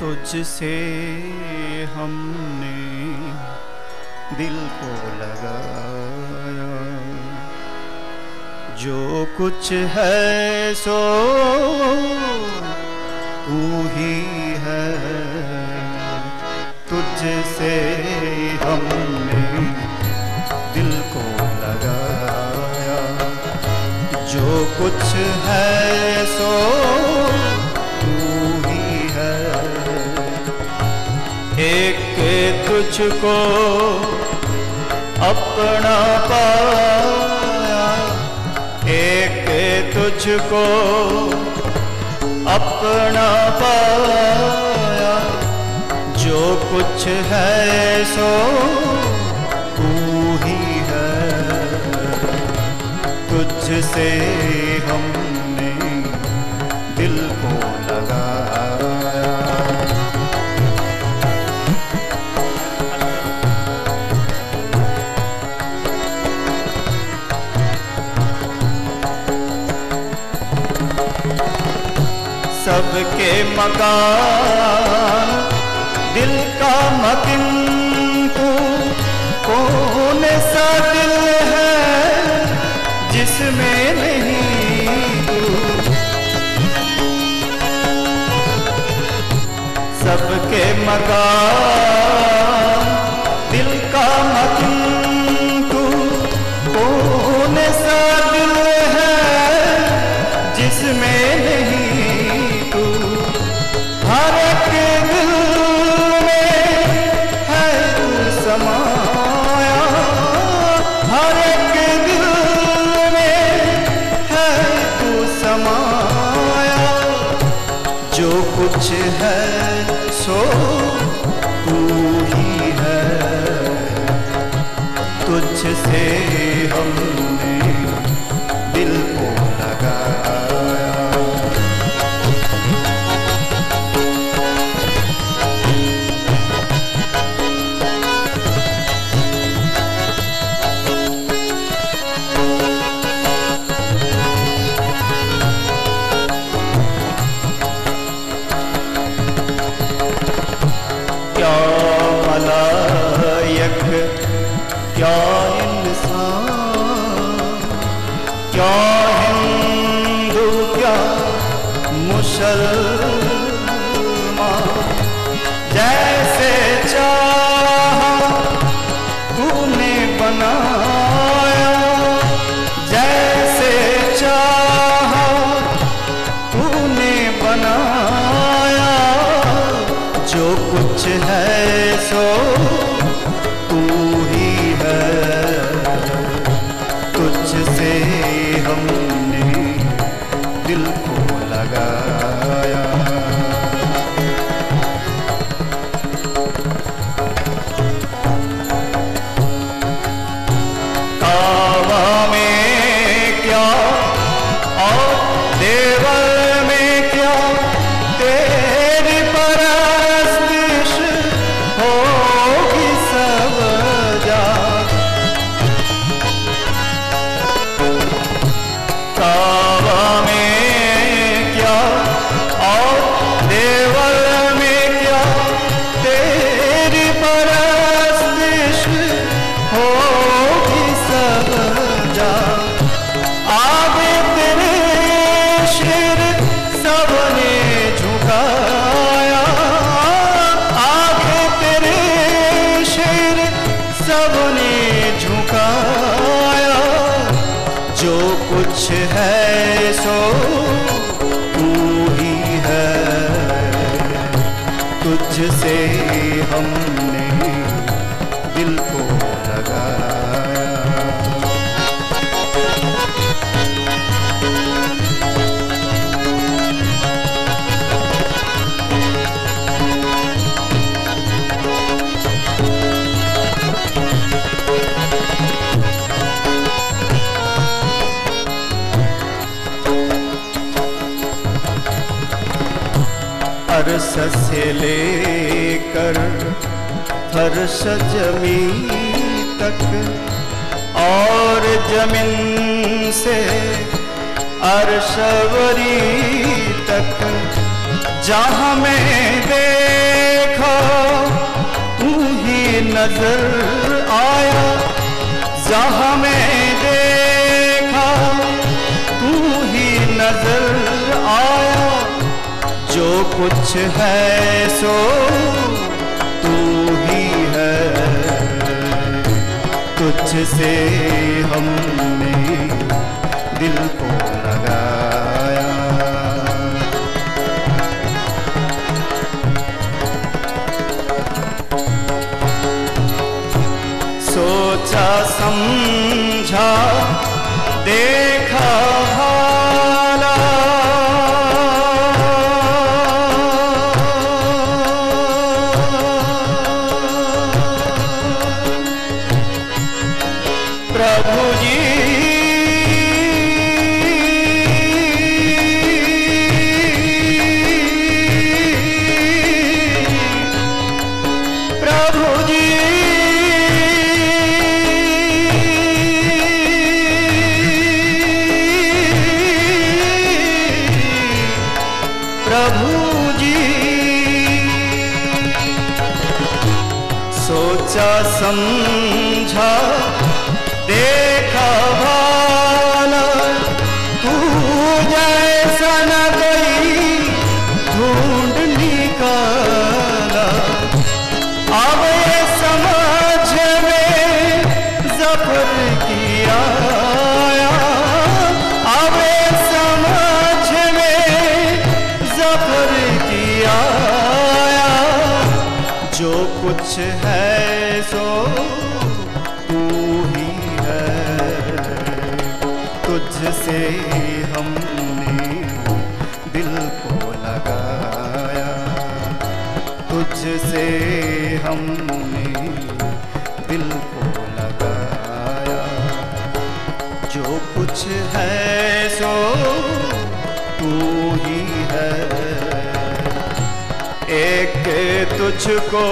तुझसे हमने दिल को लगाया, जो कुछ है सो तू ही है। तुझसे हमने दिल को लगाया, जो कुछ है सो तू ही है। एक तुझको अपना पाया, एक तुझको अपना पाया, जो कुछ है सो तू ही है। तुझसे हमने दिल को लगाया। सबके मकान दिल का मकिन तू, कौन सा दिल है जिसमें नहीं तू। सबके मकान दिल का मकिन तू, कौन सा दिल है जिसमें नहीं। हर एक दिल में है तू समाया, हर एक दिल में है तू समाया, जो कुछ है सो तू ही है। तुझसे हमने दिल को लगाया। क्या मलायक क्या इंसान, क्या हिंदू क्या मुसलमान, जैसे चाहा तूने बनाया, जैसे चाहा तूने बनाया, जो कुछ है सो तू ही है। तुझसे हमने दिल को लगाया। कावा में क्या और देवल में क्या, तेरी परस्तिश होगी सब जाग। कावा में क्या और देवल में क्या, तेरी परस्तिश होगी सब जाग। आगे तेरे शिर सबने झुकाया, आगे तेरे शिर सबने झुकाया, जो कुछ है सो तू ही है। तुझसे हमने दिल को लगाया। अर्श से लेकर फर्श जमीन तक, और जमीन से अर्शवरी तक, जहाँ मैं देखा तू ही नजर आया, जहाँ मैं देखा तू ही नजर आया, जो कुछ है सो तू ही है, तुझसे हमने दिल को लगाया। सोचा समझा देखा भाला, प्रभु जी समझा देखा भाला, तू जैसा न कोई ढूंढ निकाला, अब समझ में ज़फ़र किया, अब समझ में ज़फ़र किया, जो कुछ है सो तू ही है, तुझसे हमने दिल को लगाया, तुझसे हमने दिल को लगाया, जो कुछ है सो तू ही है, एक तुझको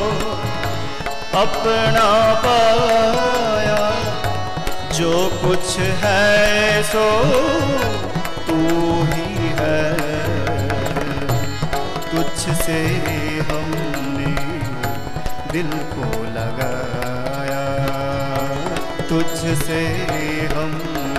अपना पाया, जो कुछ है सो तू ही है, तुझसे हमने दिल को लगाया, तुझसे हम